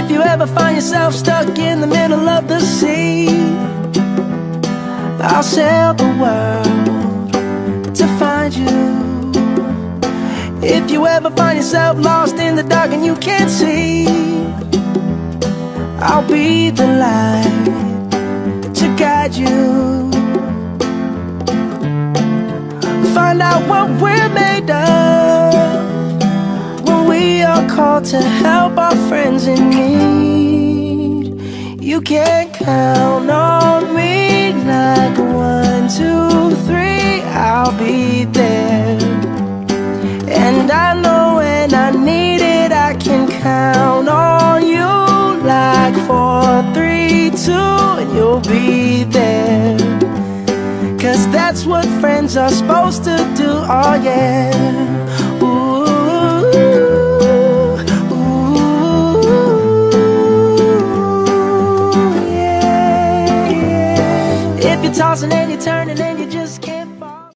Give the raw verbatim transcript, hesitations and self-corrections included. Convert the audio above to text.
If you ever find yourself stuck in the middle of the sea, I'll sail the world to find you. If you ever find yourself lost in the dark and you can't see, I'll be the light to guide you. Find out what we're made of when we are called to help our friends in need. You can count on me like one, two, three, I'll be there. And I know when I need it, I can count on you like four, three, two, and you'll be there. Cause that's what friends are supposed to do, oh yeah. Ooh, ooh, yeah, yeah. If you're tossing and you're turning and you just can't